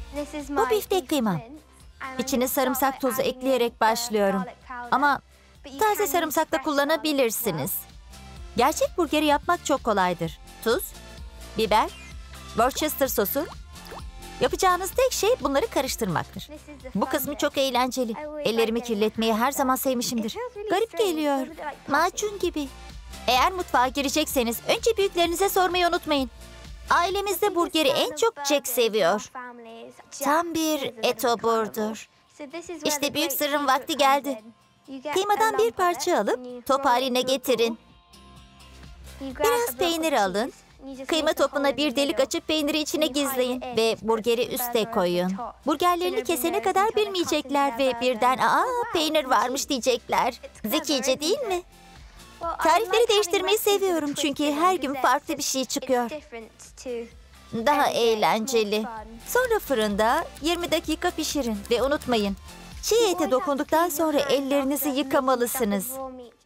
Bu biftek kıymam. İçine sarımsak tozu ekleyerek başlıyorum. Ama taze sarımsak da kullanabilirsiniz. Gerçek burgeri yapmak çok kolaydır. Tuz, biber, Worcester sosu. Yapacağınız tek şey bunları karıştırmaktır. Bu kısmı çok eğlenceli. Ellerimi kirletmeyi her zaman sevmişimdir. Garip geliyor. Macun gibi. Eğer mutfağa girecekseniz önce büyüklerinize sormayı unutmayın. Ailemizde burgeri en çok Jack seviyor. Tam bir etoburdur. İşte büyük sırrın vakti geldi. Kıymadan bir parça alıp top haline getirin. Biraz peynir alın. Kıyma topuna bir delik açıp peyniri içine gizleyin ve burgeri üste koyun. Burgerlerini kesene kadar bilmeyecekler ve birden "Aa, peynir varmış" diyecekler. Zekice değil mi? Tarifleri değiştirmeyi seviyorum çünkü her gün farklı bir şey çıkıyor. Daha eğlenceli. Sonra fırında 20 dakika pişirin ve unutmayın, çiğ ete dokunduktan sonra ellerinizi yıkamalısınız.